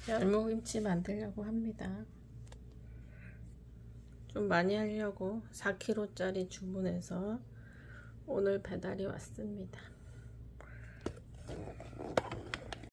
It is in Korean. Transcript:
열무김치 만들려고 합니다. 좀 많이 하려고 4kg짜리 주문해서 오늘 배달이 왔습니다.